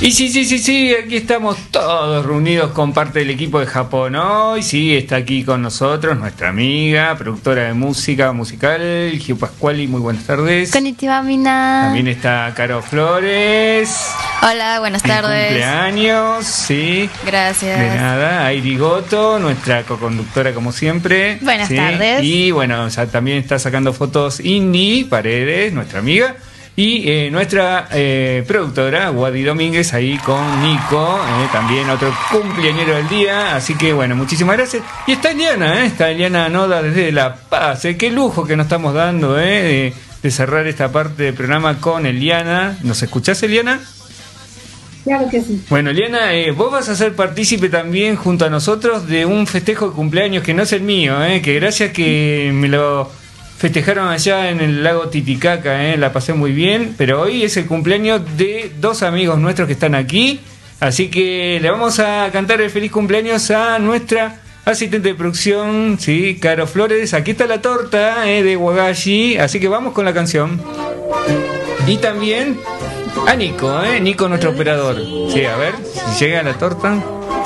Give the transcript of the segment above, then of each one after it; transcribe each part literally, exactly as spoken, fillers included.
Y sí, sí, sí, sí, aquí estamos todos reunidos con parte del equipo de Japón hoy. Sí, está aquí con nosotros nuestra amiga, productora de música musical, Gio Pascuali. Muy buenas tardes. Konnichiwa, mina. También está Caro Flores. Hola, buenas tardes. Cumpleaños, sí. Gracias. De nada. Airi Goto, nuestra coconductora como siempre. Buenas ¿sí? tardes. Y bueno, ya también está sacando fotos Indy Paredes, nuestra amiga. Y eh, nuestra eh, productora, Wadi Domínguez, ahí con Nico, eh, también otro cumpleañero del día. Así que bueno, muchísimas gracias. Y está Eliana, eh, está Eliana Noda desde La Paz. Eh, qué lujo que nos estamos dando eh, de, de cerrar esta parte del programa con Eliana. ¿Nos escuchás, Eliana? Claro que sí. Bueno, Eliana, eh, vos vas a ser partícipe también junto a nosotros de un festejo de cumpleaños que no es el mío, eh, que gracias que me lo festejaron allá en el lago Titicaca, eh, la pasé muy bien, pero hoy es el cumpleaños de dos amigos nuestros que están aquí, así que le vamos a cantar el feliz cumpleaños a nuestra asistente de producción, sí, Caro Flores. Aquí está la torta eh, de Wagashi, así que vamos con la canción. Y también a Nico, eh, Nico nuestro operador. Sí, a ver si llega la torta.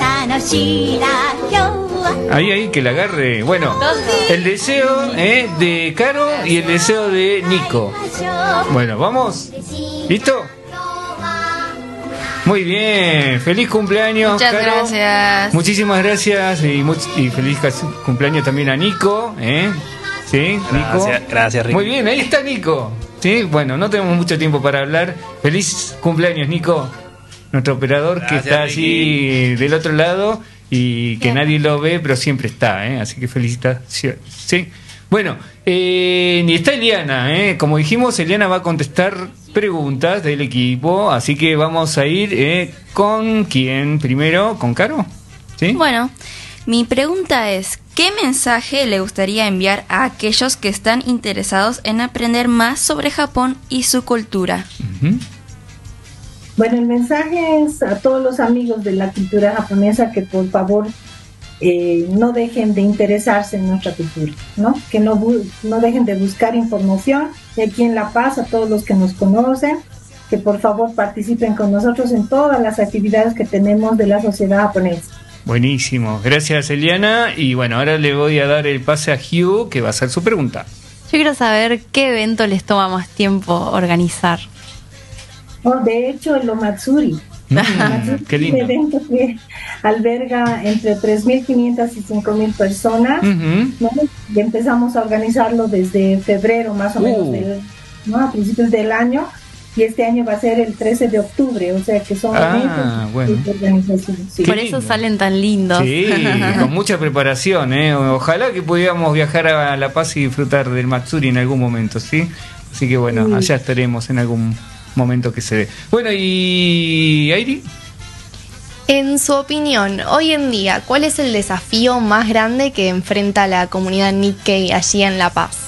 Ahí, ahí, que la agarre. Bueno, el deseo eh, de Caro y el deseo de Nico. Bueno, ¿vamos? ¿Listo? Muy bien, feliz cumpleaños, Muchas Caro. gracias. Muchísimas gracias y, much y feliz cumpleaños también a Nico. ¿eh? ¿Sí, Nico? Gracias, gracias, Ricky. Muy bien, ahí está Nico. ¿Sí? Bueno, no tenemos mucho tiempo para hablar. Feliz cumpleaños, Nico. Nuestro operador gracias, que está allí del otro lado y que bien. Nadie lo ve, pero siempre está, ¿eh? Así que felicitaciones. ¿Sí? Bueno, eh, y está Eliana, ¿eh? Como dijimos, Eliana va a contestar preguntas del equipo, así que vamos a ir eh, con quién primero, con Caro. ¿Sí? Bueno, mi pregunta es, ¿qué mensaje le gustaría enviar a aquellos que están interesados en aprender más sobre Japón y su cultura? Uh-huh. Bueno, el mensaje es a todos los amigos de la cultura japonesa que por favor eh, no dejen de interesarse en nuestra cultura, ¿no? Que no, no dejen de buscar información. Y aquí en La Paz, a todos los que nos conocen, que por favor participen con nosotros en todas las actividades que tenemos de la sociedad japonesa. Buenísimo, gracias Eliana. Y bueno, ahora le voy a dar el pase a Hugh, que va a hacer su pregunta. Yo quiero saber qué evento les toma más tiempo organizar. Oh, de hecho, el Omatsuri. Mm, Omatsuri qué lindo. Es un evento que alberga entre tres mil quinientas y cinco mil personas. Uh-huh. ¿no? Y empezamos a organizarlo desde febrero, más o menos, uh. del, ¿no? a principios del año. Y este año va a ser el trece de octubre, o sea que son ah, eventos bueno. de organización. Sí. Por eso salen tan lindos. Sí, con mucha preparación, ¿eh? Ojalá que pudiéramos viajar a La Paz y disfrutar del Matsuri en algún momento, ¿sí? Así que bueno, sí. allá estaremos en algún momento que se dé. Bueno, y Airi. En su opinión, hoy en día, ¿cuál es el desafío más grande que enfrenta la comunidad Nikkei allí en La Paz?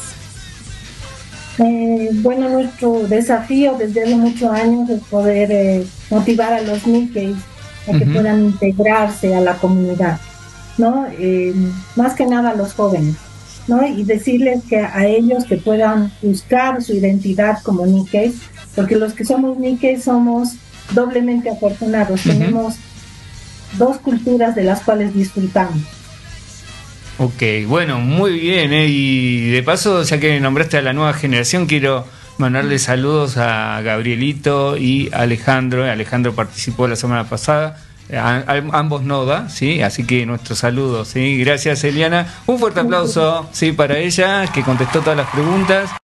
Eh, bueno, nuestro desafío desde hace muchos años es poder eh, motivar a los Nikkeis a que uh-huh. puedan integrarse a la comunidad, ¿no? Eh, más que nada a los jóvenes, ¿no? Y decirles que a ellos que puedan buscar su identidad como Nikkeis, porque los que somos Nikkeis somos doblemente afortunados, uh-huh. tenemos dos culturas de las cuales disfrutamos. Ok, bueno, muy bien, ¿eh? Y de paso, ya que nombraste a la nueva generación, quiero mandarle saludos a Gabrielito y Alejandro. Alejandro participó la semana pasada, a, a, ambos Noda, ¿sí? Así que nuestros saludos, ¿sí? Gracias, Eliana. Un fuerte aplauso, ¿sí? Para ella, que contestó todas las preguntas.